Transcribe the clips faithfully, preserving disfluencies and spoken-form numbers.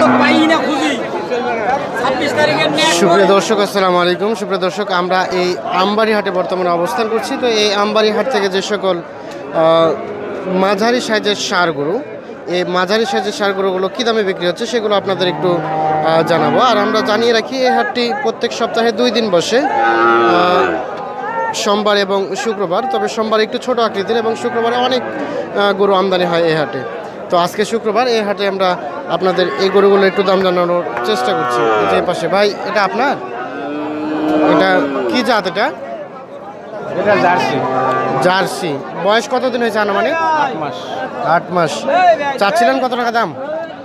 সুপ্রিয় দর্শক আসসালামু আলাইকুম। সুপ্রিয় দর্শক, আমরা এই আমবাড়ি হাটে বর্তমানে অবস্থান করছি। তো এই আমবাড়ি হাট থেকে যে সকল মাঝারি সাইজের ষাঁড় গরু, এই মাঝারি সাইজের ষাঁড় গরুগুলো কী দামে বিক্রি হচ্ছে সেগুলো আপনাদের একটু জানাবো। আর আমরা জানিয়ে রাখি এই হাটটি প্রত্যেক সপ্তাহে দুই দিন বসে, সোমবার এবং শুক্রবার। তবে সোমবার একটু ছোট আকৃতির এবং শুক্রবারে অনেক গরু আমদানি হয় এই হাটে। তো আজকে শুক্রবার, এই হাটে আমরা আপনাদের এই গরুগুলো একটু দাম জানানোর চেষ্টা করছি। যে পাশে ভাই, এটা আপনার, এটা কি জাত? এটা এটা জার্সি। জার্সি। বয়স কতদিন হয়েছে আনুমানিক? আট মাস। আট মাস। চাচ্ছিলেন কত টাকা দাম?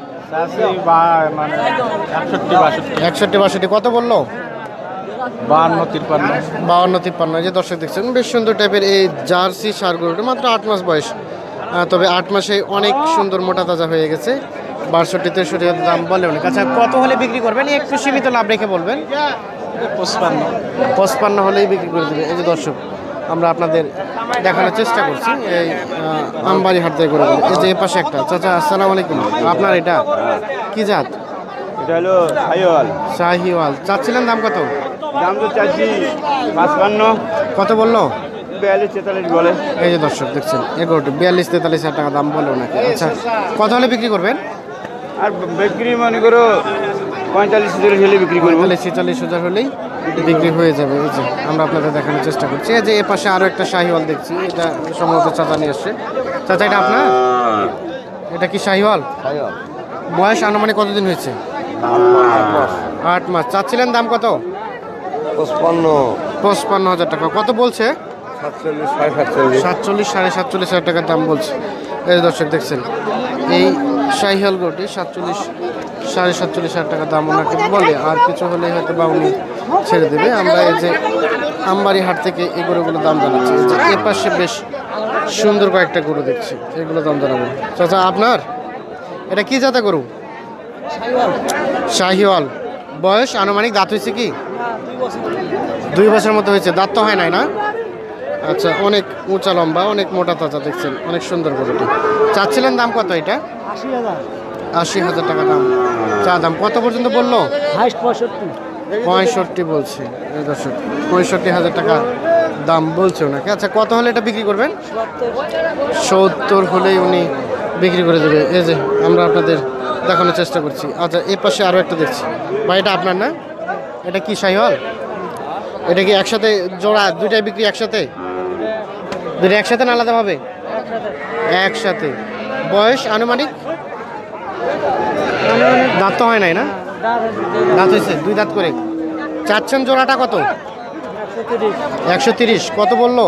মানে একষট্টি বাষট্টি। একষট্টি বাষট্টি। কত বললো? বাহান্ন তিপ্পান্ন। বাহান্ন তিপ্পান্ন। যে দর্শক দেখছেন, বেশ সুন্দর টাইপের এই জার্সি ষাঁড় গরুটা, মাত্র আট মাস বয়স। তবে আট মাসে অনেক সুন্দর মোটা তাজা হয়ে গেছে। বাষট্টি তেষট্টি দাম বলে অনেক। আচ্ছা, কত হলে বিক্রি করবেন? একটু সীমিত লাভ রেখে বলবেন। পঁচপান্ন। পঁচপান্ন হলেই বিক্রি করে দেবে। এই যে দর্শক, আমরা আপনাদের দেখানোর চেষ্টা করছি এই আমবাড়ি হাট থেকে করে। এই যে এ পাশে একটা। চাচা আসসালামু আলাইকুম। আপনার এটা কি জাত? এটা হলো শাহিওয়াল। শাহিওয়াল। চাচ্ছিলেন দাম কত? দাম তো চাচ্ছি পাঁচপান্ন। কত বললো? বিয়াল্লিশ তেতাল্লিশ বলে। এই যে দর্শক দেখছেন, এগারোটি বিয়াল্লিশ তেতাল্লিশ হাজার টাকা দাম বলে ওনাকে। আচ্ছা, কত হলে বিক্রি করবেন? আর বিক্রি মনে করো পঁয়তাল্লিশ হাজার হলে বিক্রি করবো। পঁয়তাল্লিশ ছেচল্লিশ হাজার হলেই বিক্রি হয়ে যাবে। এই যে আমরা আপনাদের দেখানোর চেষ্টা করছি। এই যে এ পাশে আরও একটা শাহিওয়াল দেখছি, এটা সম্ভবত চাচা নিয়ে আসছে। চাচা, এটা আপনার? এটা কি শাহিওয়াল? বয়স আনুমানিক কতদিন হয়েছে? আট মাস। চাচ্ছিলেন দাম কত? পঁচপান্ন। পঁচপান্ন হাজার টাকা। কত বলছে? সাতচল্লিশ সাড়ে সাতচল্লিশ। সাতচল্লিশ সাড়ে সাতচল্লিশ হাজার টাকার দাম বলছে। এই দর্শক দেখছেন, এই শাহিওয়াল গরুটি সাতচল্লিশ সাড়ে সাতচল্লিশ হাজার টাকা দাম ওনাকে বলে। আর কিছু হলে হয়তো বা উনি ছেড়ে দেবে। আমরা এই যে আমবাড়ি হাট থেকে এই গরুগুলোর দাম জানাচ্ছি। এই যে এ পাশে বেশ সুন্দর কয়েকটা গরু দেখছি, এগুলো দাম জানাবো। চাচা, আপনার এটা কি জাতের গরু? শাহিওয়াল। বয়স আনুমানিক দাঁত হয়েছে কি? দুই বছর মতো হয়েছে। দাঁত তো হয় নাই না? আচ্ছা, অনেক উঁচা লম্বা, অনেক মোটা তাজা দেখছেন, অনেক সুন্দর গরুটি। চাচ্ছিলেন দাম কত? এটা আশি হাজার টাকা দাম চা দাম। কত পর্যন্ত বললো? পঁয়ষট্টি বলছে। এই দর্শক, পঁয়ষট্টি হাজার টাকা দাম বলছে ওনাকে। আচ্ছা, কত হলে এটা বিক্রি করবেন? সত্তর হলেই উনি বিক্রি করে দেবে। এই যে আমরা আপনাদের দেখানোর চেষ্টা করছি। আচ্ছা, এ পাশে আরও একটা দেখছি। ভাই, এটা আপনার না? এটা কি শাহিওয়াল? এটা কি একসাথে জোড়া? দুইটাই বিক্রি একসাথে? দুইটা একসাথে না আলাদাভাবে? একসাথে। বয়স আনুমানিক? দাঁত তো হয় নাই না? দাঁত হয়েছে, দুই দাঁত করে। চাচ্ছেন জোড়াটা কত? একশো তিরিশ। কত বললো?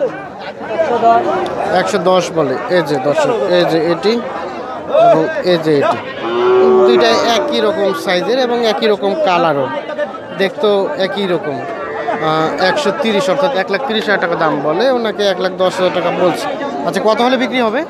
একশো দশ বলে। এই যে দর্শক, এই যে এটি এবং এই যে এটি, দুইটাই একই রকম সাইজের এবং একই রকম কালারও, দেখতেও একই রকম। একশো তিরিশ অর্থাৎ এক লাখ তিরিশ হাজার টাকা দাম বলে ওনাকে। এক লাখ দশ হাজার টাকা বলছে। আচ্ছা, কত হলে বিক্রি হবে?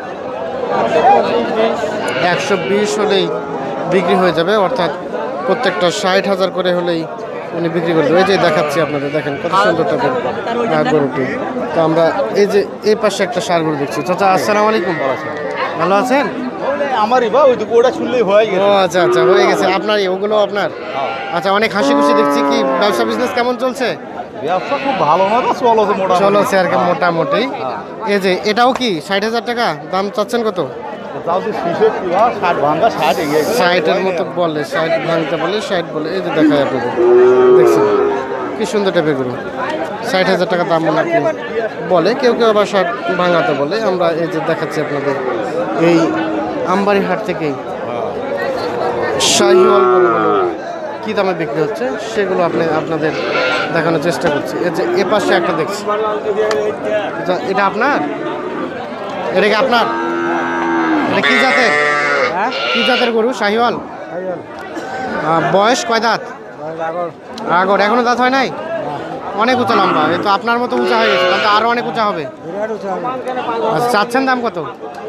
একশো বিশ হলেই বিক্রি হয়ে যাবে, অর্থাৎ প্রত্যেকটা ষাট হাজার করে হলেই উনি বিক্রি করে দেবে। এই যে দেখাচ্ছি আপনাদের, দেখেন কত সুন্দর টাইপের গরুটি। তো আমরা এই যে এই পাশে একটা ষাঁড় গরু দেখছি। চাচা আসসালামু আলাইকুম। ভালো আছেন? আমারই বা ওই তো ওটা শুনলেই হয়ে গেছে। ও আচ্ছা আচ্ছা, হয়ে গেছে। আপনারই ওগুলো আপনার? আচ্ছা, অনেক হাসি খুশি দেখছি। কি ব্যবসা বিজনেস কেমন চলছে? ব্যবসা খুব ভালো না, চলছে মোটামুটি। চলছে আর কি মোটামুটি। এই যে এটাও কি ষাট হাজার টাকা দাম চাচ্ছেন? কত? ষাটের মতো বলে, ষাট ভাঙতে বলে, ষাট বলে। এই যে দেখায় আপনাদের, দেখছেন কি সুন্দর টাইপের গরু। ষাট হাজার টাকা দাম ওনাকে বলে, কেউ কেউ আবার ষাট ভাঙাতে বলে। আমরা এই যে দেখাচ্ছি আপনাদের এই আমবাড়ি হাট থেকেই শাহিওয়াল গরুগুলো কী দামে বিক্রি হচ্ছে সেগুলো আপনি আপনাদের দেখানোর চেষ্টা করছি। এই যে এ পাশে একটা দেখছি। এটা আপনার? এটা কি আপনার? এটা কি জাতের? কি জাতের গরু? শাহিওয়াল। বয়স কয় দাঁত? আগর। এখনো দাঁত হয় নাই? অনেক উঁচা লম্বা। এই তো আপনার মতো উঁচা হয়ে গেছে, তাহলে আরও অনেক উঁচা হবে। আচ্ছা, চাচ্ছেন দাম কত?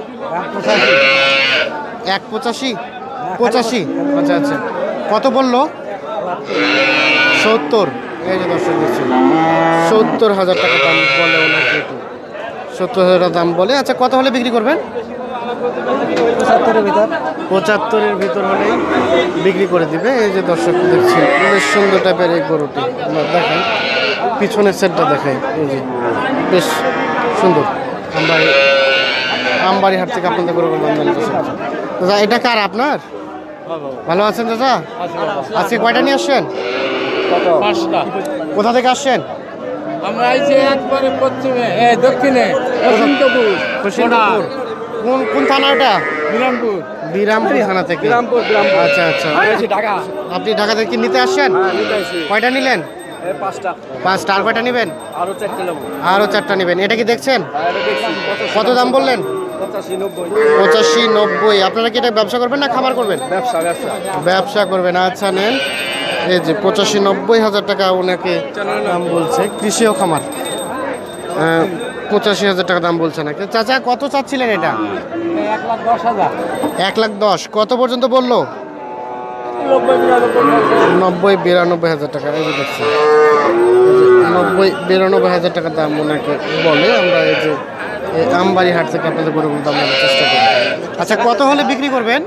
এক পঁচাশি। পঁচাশি। আচ্ছা আচ্ছা, কত বললো? সত্তর। এই যে দর্শক দিচ্ছি, সত্তর হাজার টাকা দাম বলে ওনাকে। সত্তর হাজার দাম বলে। আচ্ছা, কত হলে বিক্রি করবেন? পঁচাত্তরের ভিতর। পঁচাত্তরের ভিতর হলেই বিক্রি করে দিবে। এই যে দর্শক দেখছেন বেশ সুন্দর টাইপের এই গরুটি আমরা দেখাই, পিছনের সেটটা দেখাই। এই যে বেশ সুন্দর। আমরা এই আমবাড়ি হাট থেকে আপনাদের গরুগুলো আমদানি করছি। দাদা এটা কার আপনার? ভালো আছেন দাদা? আজকে কয়টা নিয়ে আসছেন? পাঁচটা। কোথা থেকে আসছেন? আমরা আইছি একবারে পশ্চিমে, এ দক্ষিণে, পশ্চিমপুর, পশ্চিমপুর। কোন কোন থানা এটা? বিরামপুর। বিরামপুর থানা থেকে। বিরামপুর, বিরামপুর। আচ্ছা আচ্ছা। ঢাকা। আপনি ঢাকা থেকে কি নিতে আসছেন? কয়টা নিলেন? পাঁচটা। পাঁচটা। আর কয়টা নেবেন? আরো চারটে নেবো। আরও চারটা নেবেন। এটা কি দেখছেন? কত দাম বললেন? পঁচাশি নব্বই। পঁচাশি নব্বই। আপনারা কি এটা ব্যবসা করবেন না খামার করবেন? ব্যবসা ব্যবসা। ব্যবসা করবেন। আচ্ছা নেন। এই যে পঁচাশি নব্বই হাজার টাকা ওনাকে দাম বলছে, কৃষি ও খামার। আহ, পঁচাশি হাজার টাকা দাম বলছে নাকি? চাচা কত চাচ্ছিলেন এটা? এক লাখ দশ হাজার। এক লাখ দশ। কত পর্যন্ত বললো? নব্বই বিরানব্বই। নব্বই বিরানব্বই হাজার টাকা। এই যে দেখছি নব্বই বিরানব্বই হাজার টাকা দাম ওনাকে বলে। আমরা এই যে এই আমবাড়ি হাট থেকে আপনাদের গরুগুলো দাম নেওয়ার চেষ্টা করি। আচ্ছা কত হলে বিক্রি করবেন?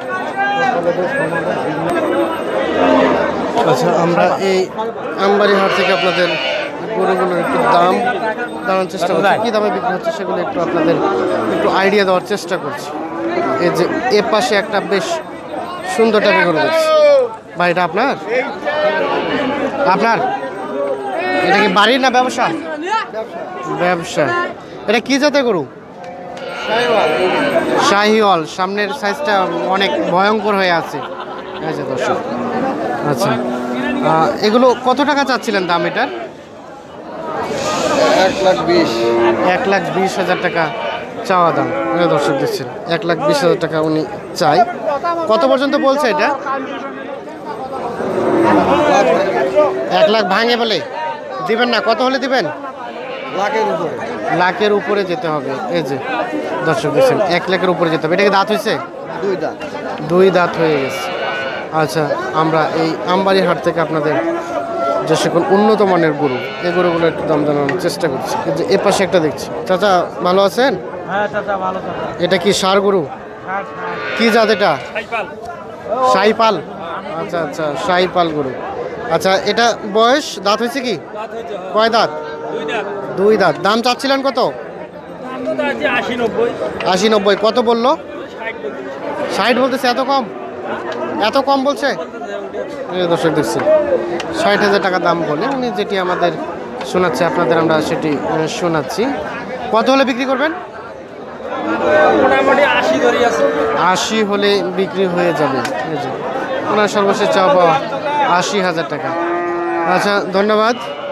আচ্ছা আমরা এই আমবাড়ি হাট থেকে আপনাদের গরুগুলোর একটু দাম দেওয়ার চেষ্টা করছি, কী দামে বিক্রি হচ্ছে সেগুলো একটু আপনাদের একটু আইডিয়া দেওয়ার চেষ্টা করছি। এই যে এ পাশে একটা বেশ সুন্দর টাইপের গরু দেখছি। ভাই এটা আপনার? আপনার এটা কি বাড়ির না ব্যবসা? ব্যবসা। এটা কি জাতের গরু? শাহিওয়াল। সামনের সাইজটা অনেক ভয়ঙ্কর হয়ে আছে। এই যে দর্শক। আচ্ছা আহ, এগুলো কত টাকা চাচ্ছিলেন দাম এটার? এক লাখ বিশ। এক লাখ বিশ হাজার টাকা চাওয়া দাম। এই দর্শক দিচ্ছেন এক লাখ বিশ হাজার টাকা উনি চাই। কত পর্যন্ত বলছে এটা? এক লাখ ভাঙে বলে দিবেন না? কত হলে দিবেন? লাখের উপরে। লাখের উপরে যেতে হবে। এই যে দর্শক দিচ্ছেন এক লাখের উপরে যেতে হবে। এটা কি দাঁত হয়েছে? দুই দাঁত। দুই দাঁত হয়ে গেছে। আচ্ছা আমরা এই আমবাড়ি হাট থেকে আপনাদের যে সকল উন্নত মানের গরু, এই গরুগুলো একটু দাম জানানোর চেষ্টা করছি। এই যে এ পাশে একটা দেখছি। চাচা ভালো আছেন? হ্যাঁ চাচা ভালো চাচা। এটা কি ষাঁড় গরু? কি জাত এটা? সাইপাল। আচ্ছা আচ্ছা সাইপাল গরু। আচ্ছা এটা বয়স দাঁত হয়েছে কি? কয় দাঁত? দুই দাঁত। দাম চাচ্ছিলেন কত? আশি নব্বই। কত বললো? ষাট বলতেছে। এত কম? এত কম বলছে? এই দর্শক দেখছি ষাট হাজার টাকা দাম বলে উনি যেটি আমাদের শোনাচ্ছে, আপনাদের আমরা সেটি আহ, শোনাচ্ছি। কত হলে বিক্রি করবেন? মোটামুটি আশি ধরি আছে। আশি হলে বিক্রি হয়ে যাবে। এই যে ওনার সর্বশেষ চাওয়া পাওয়া আশি হাজার টাকা। আচ্ছা ধন্যবাদ।